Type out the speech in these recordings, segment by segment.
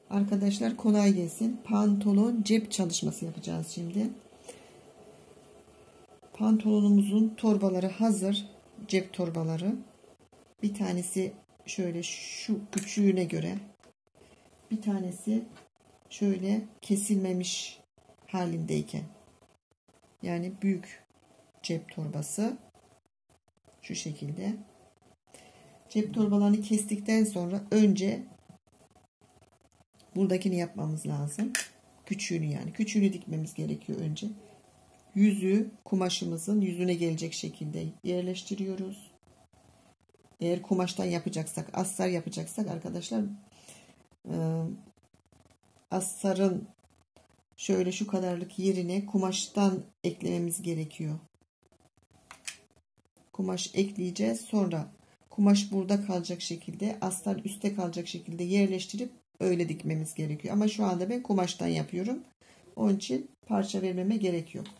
Arkadaşlar kolay gelsin. Pantolon cep çalışması yapacağız şimdi. Pantolonumuzun torbaları hazır. Cep torbaları. Bir tanesi şöyle şu küçüğüne göre. Bir tanesi şöyle kesilmemiş halindeyken. Yani büyük cep torbası. Şu şekilde. Cep torbalarını kestikten sonra önce buradakini yapmamız lazım. Küçüğünü yani. Küçüğünü dikmemiz gerekiyor önce. Yüzü kumaşımızın yüzüne gelecek şekilde yerleştiriyoruz. Eğer kumaştan yapacaksak, astar yapacaksak arkadaşlar astarın şöyle şu kadarlık yerine kumaştan eklememiz gerekiyor. Kumaş ekleyeceğiz. Sonra kumaş burada kalacak şekilde, astar üstte kalacak şekilde yerleştirip öyle dikmemiz gerekiyor. Ama şu anda ben kumaştan yapıyorum. Onun için parça vermeme gerek yok.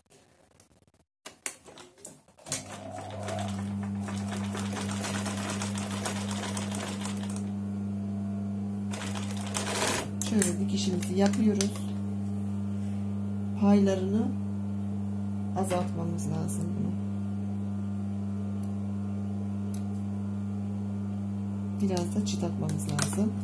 Şöyle dikişimizi yapıyoruz. Paylarını azaltmamız lazım bunu. Biraz da çıtlatmamız lazım.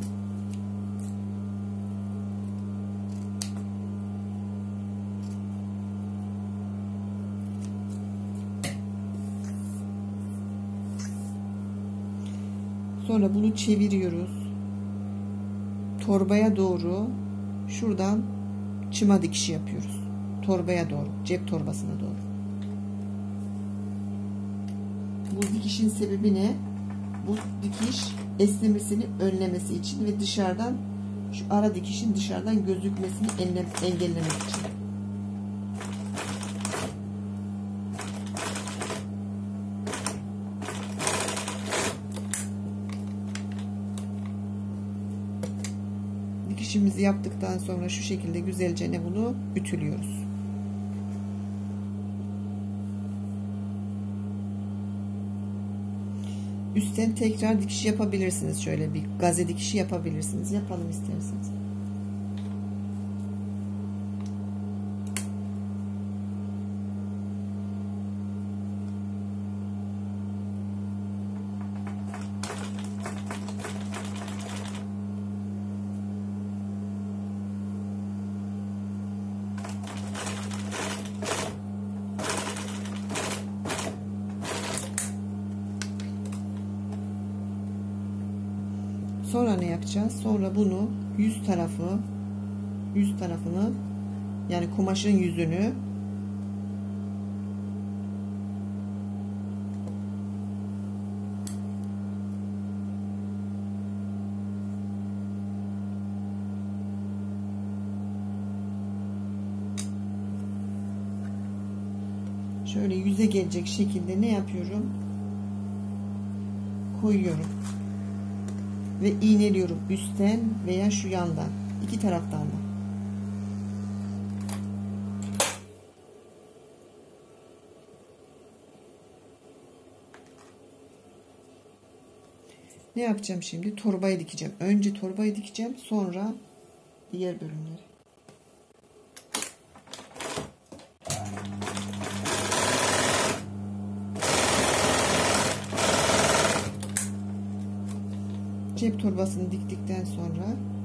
Sonra bunu çeviriyoruz. Torbaya doğru şuradan çıma dikişi yapıyoruz. Torbaya doğru, cep torbasına doğru. Bu dikişin sebebi ne? Bu dikiş esnemesini önlemesi için ve dışarıdan şu ara dikişin dışarıdan gözükmesini engellemek için. Dikişimizi yaptıktan sonra şu şekilde güzelce bunu ütülüyoruz. Üstten tekrar dikiş yapabilirsiniz. Şöyle bir gaze dikişi yapabilirsiniz. Yapalım isterseniz. Sonra ne yapacağız? Sonra bunu yüz tarafını yani kumaşın yüzünü şöyle yüze gelecek şekilde ne yapıyorum? Koyuyorum. Ve iğneliyorum üstten veya şu yandan. İki taraftan da. Ne yapacağım şimdi? Torbayı dikeceğim. Önce torbayı dikeceğim. Sonra diğer bölümleri. Cep torbasını diktikten sonra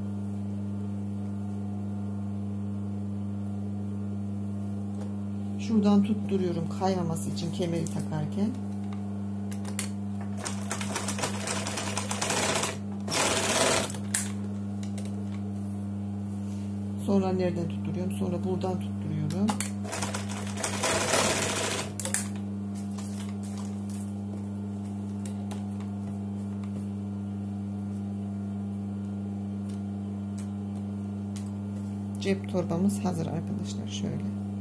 şuradan tutturuyorum kaymaması için kemeri takarken. Sonra nereden tutturuyorum? Sonra buradan tutturuyorum. Cep torbamız hazır arkadaşlar. Şöyle.